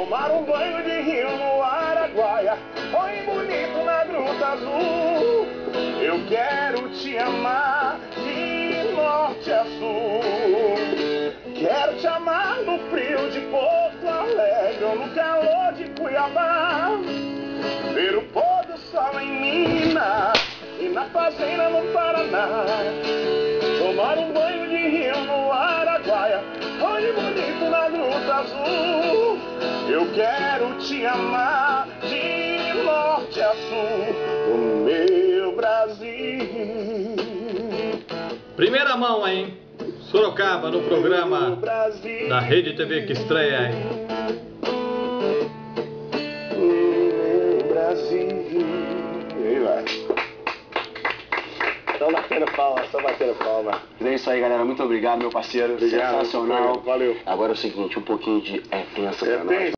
tomar um banho de rio no Araguaia, oi bonito na Gruta Azul. Eu quero te amar de norte a sul. Quero te amar no frio de Porto Alegre ou no calor de Cuiabá. Ver o pôr do sol em Minas e na fazenda no Paraná. Tomar um banho de rio no Araguaia, oi bonito na Gruta Azul. Eu quero te amar de norte a sul, o meu Brasil. Primeira mão, hein? Sorocaba, no programa da Rede TV que estreia, hein? Meu Brasil. E aí vai. Só batendo palma, só batendo palma. É isso aí, galera. Muito obrigado, meu parceiro. Obrigado, sensacional. valeu. Agora é o seguinte, um pouquinho de pensa pra nós.